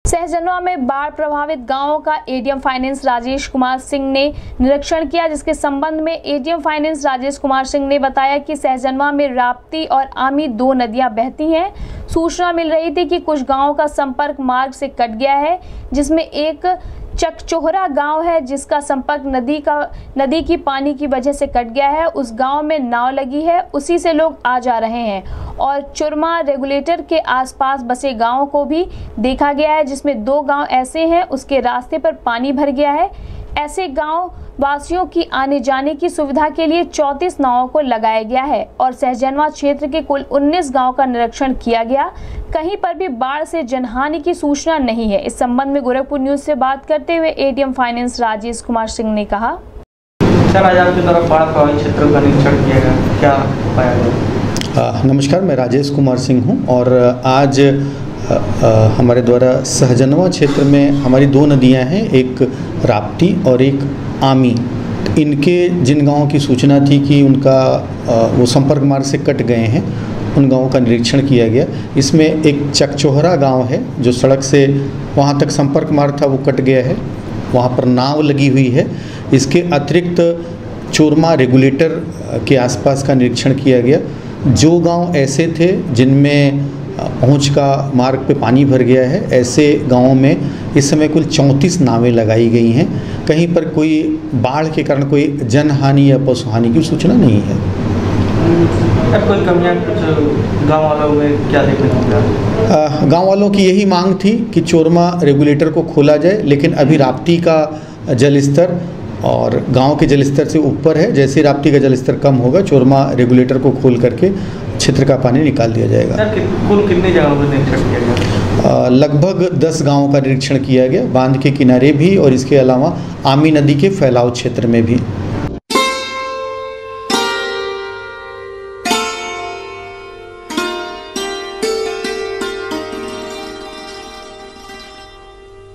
सहजनवा में बाढ़ प्रभावित गांवों का एडीएम फाइनेंस राजेश कुमार सिंह ने निरीक्षण किया, जिसके संबंध में एडीएम फाइनेंस राजेश कुमार सिंह ने बताया कि सहजनवा में राप्ती और आमी दो नदियां बहती हैं। सूचना मिल रही थी कि कुछ गांवों का संपर्क मार्ग से कट गया है, जिसमें एक चकचोहरा गांव है जिसका संपर्क नदी की पानी की वजह से कट गया है। उस गांव में नाव लगी है, उसी से लोग आ जा रहे हैं और चुरमा रेगुलेटर के आसपास बसे गांवों को भी देखा गया है, जिसमें 2 गांव ऐसे हैं उसके रास्ते पर पानी भर गया है। ऐसे गांव वासियों की आने जाने की सुविधा के लिए 34 नावों को लगाया गया है और सहजनवा क्षेत्र के कुल 19 गांव का निरीक्षण किया गया। कहीं पर भी बाढ़ से जनहानि की सूचना नहीं है। इस संबंध में गोरखपुर न्यूज से बात करते हुए एडीएम फाइनेंस राजेश कुमार सिंह ने कहा, सर आज आपकी तरफ बाढ़ प्रभावित क्षेत्रों का निरीक्षण किया गया, क्या पाया गया? नमस्कार, मैं राजेश कुमार सिंह हूं और आज हमारे द्वारा सहजनवा क्षेत्र में हमारी 2 नदियां हैं, एक राप्ती और एक आमी। इनके जिन गांवों की सूचना थी कि उनका वो संपर्क मार्ग से कट गए हैं, उन गांवों का निरीक्षण किया गया। इसमें एक चकचोहरा गांव है जो सड़क से वहां तक संपर्क मार्ग था वो कट गया है, वहां पर नाव लगी हुई है। इसके अतिरिक्त चुरमा रेगुलेटर के आसपास का निरीक्षण किया गया। जो गांव ऐसे थे जिनमें पहुंच का मार्ग पे पानी भर गया है, ऐसे गांवों में इस समय कुल 34 नावें लगाई गई हैं। कहीं पर कोई बाढ़ के कारण कोई जनहानि या पशुहानि की सूचना नहीं है। कोई कमियां कुछ गाँव वालों में क्या देखने को मिला? गाँव वालों की यही मांग थी कि चोरमा रेगुलेटर को खोला जाए, लेकिन अभी राप्ती का जलस्तर और गांव के जलस्तर से ऊपर है। जैसे राप्ती का जलस्तर कम होगा, चोरमा रेगुलेटर को खोल करके क्षेत्र का पानी निकाल दिया जाएगा। कुल कितनी जगहों पर निरीक्षण किया गया? लगभग 10 गांवों का निरीक्षण किया गया, बांध के किनारे भी और इसके अलावा आमी नदी के फैलाव क्षेत्र में भी।